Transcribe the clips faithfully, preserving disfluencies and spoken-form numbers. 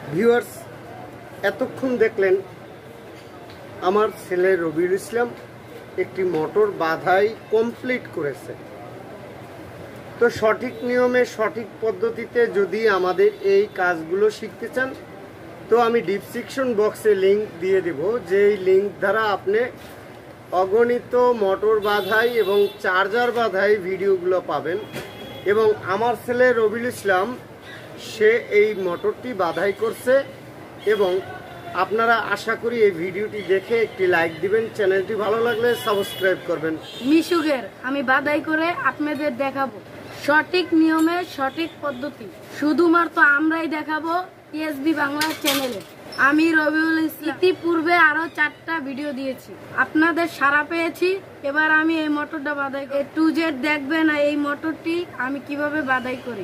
Viewers, এতক্ষণ দেখলেন আমার ছেলে রবিউল ইসলাম একটি মোটর বাধাই কমপ্লিট করেছে। তো সঠিক নিয়মে সঠিক পদ্ধতিতে যদি আমাদের এই কাজগুলো শিখতে চান তো আমি ডিসক্রিপশন বক্সে লিংক দিয়ে দেব, যেই লিংক দ্বারা আপনি অগণিত মোটর বাধাই এবং চার্জার বাধাই ভিডিওগুলো পাবেন। এবং আমার ছেলে রবিউল ইসলাম সে এই মোটরটি বাধাই করছে এবং আপনারা আশা করি এই ভিডিওটি দেখে একটি লাইক দিবেন, চ্যানেলটি ভালো লাগলে সাবস্ক্রাইব করবেন। মিশুকের আমি বাধাই করে আপনাদের দেখাবো সঠিক নিয়মে সঠিক পদ্ধতি, শুধুমাত্র আমরাই দেখাবো এসবি বাংলা চ্যানেলে। আমি রবিউল ইসলাম ইতিপূর্বে আরো চারটা ভিডিও দিয়েছি, আপনাদের সাড়া পেয়েছি। এবার আমি এই মোটরটা বাধাই এ টু জেড দেখবেন এই মোটরটি আমি কিভাবে বাধাই করি।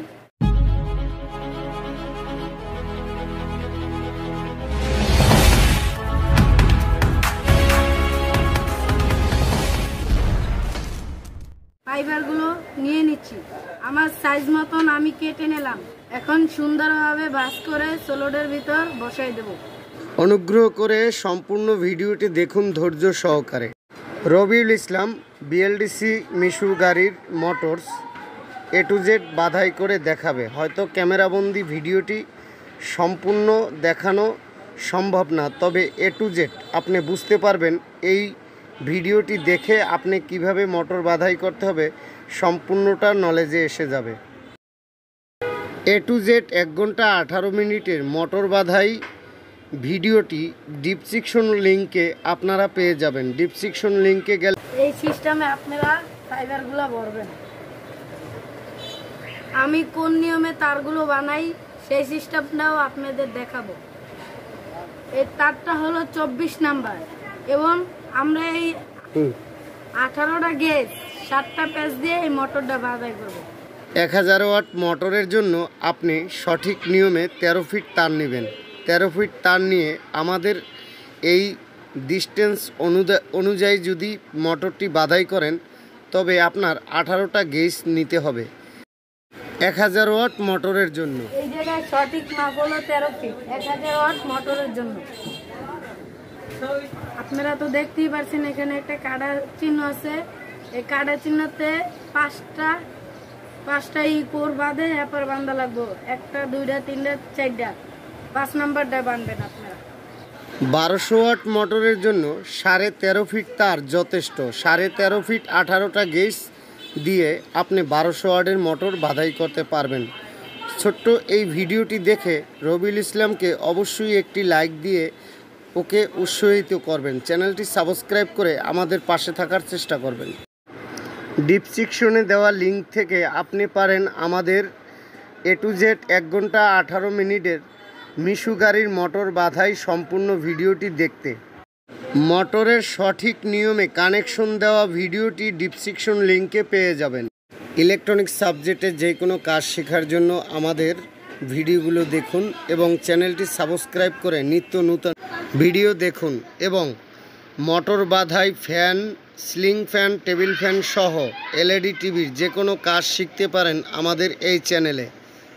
ফাইবারগুলো নিয়ে নিচ্ছি, আমার সাইজ মতন আমি কেটে নিলাম। এখন সুন্দরভাবে ভাঁজ করে সোলোডের ভিতর বসাই দেব। অনুগ্রহ করে সম্পূর্ণ ভিডিওটি দেখুন ধৈর্য সহকারে। রবিউল ইসলাম বিএলডিসি মিশু গাড়ির মোটরস এ টু জেড বাধাই করে দেখাবে। হয়তো ক্যামেরাবন্দি ভিডিওটি সম্পূর্ণ দেখানো সম্ভব না, তবে এ টু জেড আপনি বুঝতে পারবেন। এই ভিডিওটি দেখে আপনি কিভাবে মোটর বাধাই করতে হবে সম্পূর্ণটা নলেজে এসে যাবে। এ টু জেড এক ঘন্টা আঠারো মিনিটের মোটর বাধাই ভিডিওটি ডিসক্রিপশন লিংকে আপনারা পেয়ে যাবেন। ডিসক্রিপশন লিংকে গেলে এই সিস্টেমে আপনারা ফাইবারগুলো ভরবেন। আমি কোন নিয়মে তারগুলো বানাই সেই সিস্টেমটাও আপনাদের দেখাবো। এই তারটা হলো চব্বিশ নাম্বার এবং আমরা এই আঠারোটা গেজ সাতটা প্যাচ দিয়ে এই মোটরটা বাধাই করবো। এক হাজার ওয়াট মোটরের জন্য আপনি সঠিক নিয়মে তেরো ফিট তার নেবেন। তেরো ফিট তার নিয়ে আমাদের এই ডিস্টেন্স অনুযায়ী যদি মোটরটি বাধাই করেন তবে আপনার আঠারোটা গেজ নিতে হবে এক হাজার ওয়াট মোটরের জন্য। এই জায়গায় সঠিক মাপ হলো তেরো ফিট এক হাজার ওয়াট মোটরের জন্য। আপনারা তো দেখতেই পাচ্ছেন এখানে একটা কাটা চিহ্ন আছে। এই কাটা চিহ্নতে পাঁচটা পাঁচটা ই কোর বাঁধে এরপর বান্ধা লাগবো। একটা দুইটা তিনটা চারটা পাঁচ নাম্বারটা বাঁধবেন আপনারা। বারোশো ওয়াট মোটরের জন্য সাড়ে তেরো ফিট তার যথেষ্ট। সাড়ে তেরো ফিট আঠারোটা গেজ দিয়ে আপনি বারোশো ওয়াটের মোটর বাধাই করতে পারবেন। ছোট্ট এই ভিডিওটি দেখে রবিউল ইসলামকে অবশ্যই একটি লাইক দিয়ে ওকে উৎসাহিত করবেন। চ্যানেলটি সাবস্ক্রাইব করে আমাদের পাশে থাকার চেষ্টা করবেন। ডিসক্রিপশনে দেওয়া লিঙ্ক থেকে আপনি পারেন আমাদের এ টু জেড এক ঘন্টা আঠারো মিনিটের মিশু গাড়ির মোটর বাধাই সম্পূর্ণ ভিডিওটি দেখতে। মোটরের সঠিক নিয়মে কানেকশন দেওয়া ভিডিওটি ডিসক্রিপশন লিঙ্কে পেয়ে যাবেন। ইলেকট্রনিক্স সাবজেক্টে যে কোনো কাজ শেখার জন্য আমাদের ভিডিওগুলো দেখুন এবং চ্যানেলটি সাবস্ক্রাইব করে নিত্য নতুন ভিডিও দেখুন। এবং মোটর বাধাই fan, ceiling fan, table fan সহ এলইডি টিভির যে কোনো কাজ শিখতে পারেন আমাদের এই চ্যানেলে।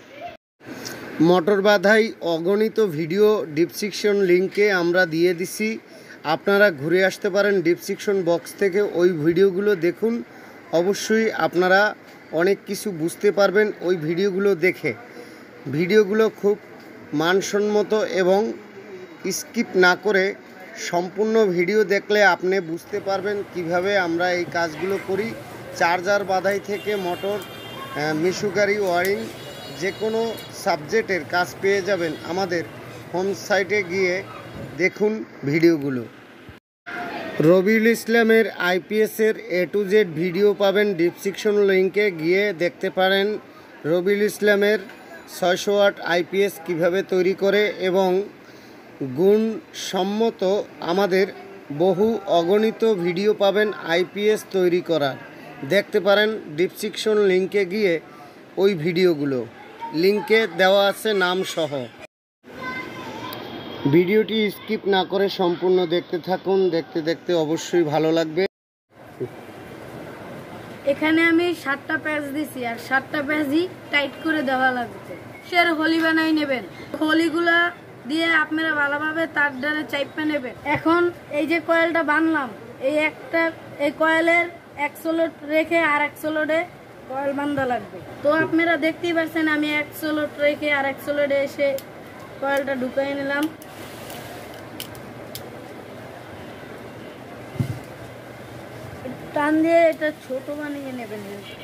মোটর বাধাই অগণিত ভিডিও ডিসক্রিপশন লিঙ্কে আমরা দিয়ে দিছি, আপনারা ঘুরে আসতে পারেন ডিসক্রিপশন বক্স থেকে। ওই ভিডিওগুলো দেখুন, অবশ্যই আপনারা অনেক কিছু বুঝতে পারবেন ওই ভিডিওগুলো দেখে। ভিডিওগুলো খুব মানসম্মত এবং স্কিপ না করে সম্পূর্ণ ভিডিও দেখলে আপনি বুঝতে পারবেন কিভাবে আমরা এই কাজগুলো করি। চার্জার বাধাই থেকে মোটর, মিশু গাড়ি ওয়ারিং যে কোনো সাবজেক্টের কাজ পেয়ে যাবেন আমাদের হোম সাইটে গিয়ে দেখুন ভিডিওগুলো। রবিউল ইসলামের আইপিএসের এ টু জেড ভিডিও পাবেন ডিসক্রিপশন লিঙ্কে গিয়ে দেখতে পারেন। রবিউল ইসলামের ছয়শো ওয়াট আইপিএস কিভাবে তৈরি করে এবং গুণসম্মত আমাদের বহু অগণিত ভিডিও পাবেন আইপিএস তৈরি করার। দেখতে পারেন ডিসক্রিপশন লিঙ্কে গিয়ে ওই ভিডিওগুলো, লিঙ্কে দেওয়া আছে নাম সহ। ভিডিওটি স্কিপ না করে সম্পূর্ণ দেখতে থাকুন, দেখতে দেখতে অবশ্যই ভালো লাগবে। এখানে আমি সাতটা প্যাচ দিছি আর সাতটা প্যাচই টাইট করে দেওয়া লাগবে। সের হোলি বানাই নেবেন। হোলিগুলা দিয়ে আপনারা ভালোভাবে তার দ্বারা চাইপে নেবেন। এখন এই যে কয়েলটা বানলাম, এই একটা এই কয়েলের এক স্লট রেখে আর এক স্লটে কয়েল বান্ধা লাগবে। তো আপনারা দেখতেই পাচ্ছেন আমি এক স্লট রেখে আর এক স্লটে এসে কয়েলটা ঢুকাই নিলাম। টান দিয়ে এটা ছোট বানিয়ে নেবেন।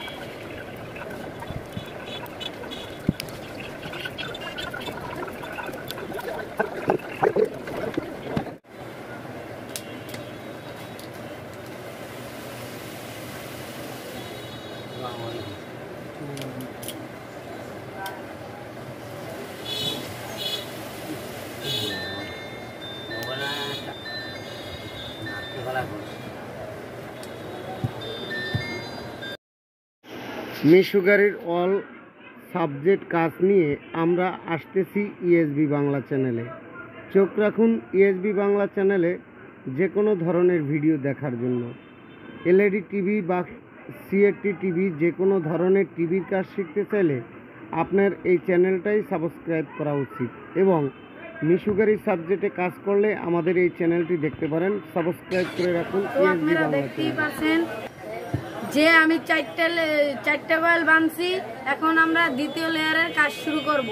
মিশু গাড়ির অল সাবজেক্ট কাজ নিয়ে আমরা আসতেছি ইএসবি বাংলা চ্যানেলে। চোখ রাখুন ইএসবি বাংলা চ্যানেলে যে কোনো ধরনের ভিডিও দেখার জন্য। এলইডি টিভি বা সিএটি টিভি যে কোনো ধরনের টিভির কাজ শিখতে চাইলে আপনার এই চ্যানেলটাই সাবস্ক্রাইব করা উচিত এবং মিশু গাড়ির সাবজেক্টে কাজ করলে আমাদের এই চ্যানেলটি দেখতে পারেন। সাবস্ক্রাইব করে রাখুন ইএসবি বাংলা চ্যানেল। যে আমি চারটা চারটা কয়েল বানছি, এখন আমরা দ্বিতীয় লেয়ারের কাজ শুরু করব।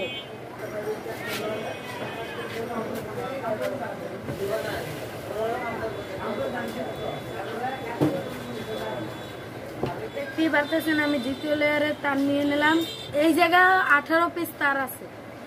দেখতেই পারতেছেন আমি দ্বিতীয় লেয়ারের তার নিয়ে নিলাম। এই জায়গায় আঠারো পিস তার আছে।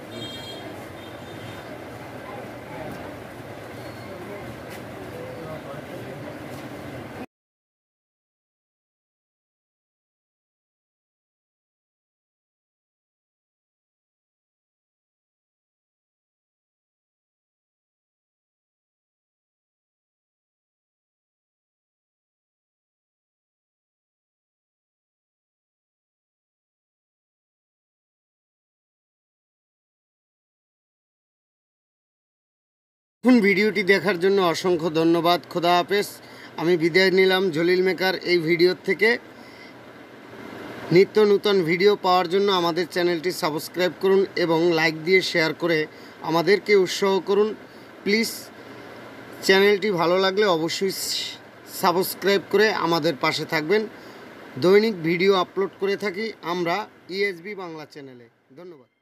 এখন ভিডিওটি দেখার জন্য অসংখ্য ধন্যবাদ। খোদা হাফেজ। আমি বিদায় নিলাম জলিল মেকার এই ভিডিওর থেকে। নিত্য নূতন ভিডিও পাওয়ার জন্য আমাদের চ্যানেলটি সাবস্ক্রাইব করুন এবং লাইক দিয়ে শেয়ার করে আমাদেরকে উৎসাহ করুন। প্লিজ চ্যানেলটি ভালো লাগলে অবশ্যই সাবস্ক্রাইব করে আমাদের পাশে থাকবেন। দৈনিক ভিডিও আপলোড করে থাকি আমরা ইএসবি বাংলা চ্যানেলে। ধন্যবাদ।